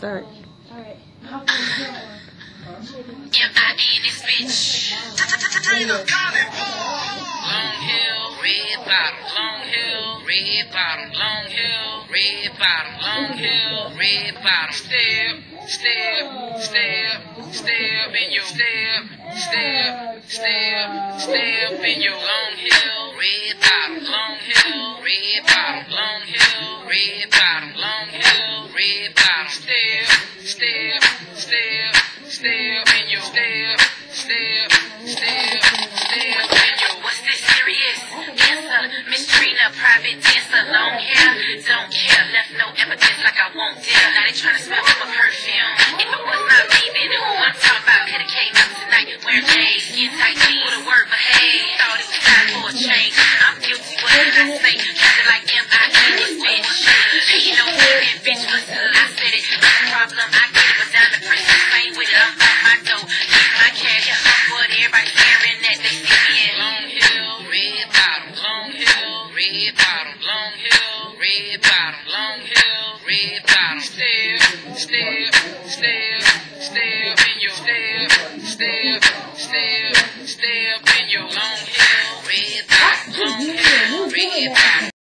start. Alright. M.I.N. this bitch. Long hill, red bottom, long hill, red bottom, long hill, red bottom, long hill, red bottom. Step, step, step, step in your step, step, step, step in your long hill, red bottom, long hill, red bottom, long hill, red bottom, long hill, red bottom. Step, step, step, step in your step, step, step, step in your. What's this serious? Answer, Miss Trina, private dancer, long hair, don't care, left no evidence like I won't dare. Now they tryna smell my perfume. If it was not me, then who I'm talking about? Coulda came out tonight wearing J's, skin tight jeans, would've worked, but hey, thought it was time for a change. I'm guilty, what did I say? Kinda like M.I.N. this bitch. Hey, you know what, bitch, what's up? I said it, no problem, I get it, but down the prison, same with it, I'm out my dough. Get my cash, what everybody staring at, they see me in. Long hill, red bottom, long hill, red bottom, long hill, red bottom, long hill, red bottom. Step, step, step, step in your step, step.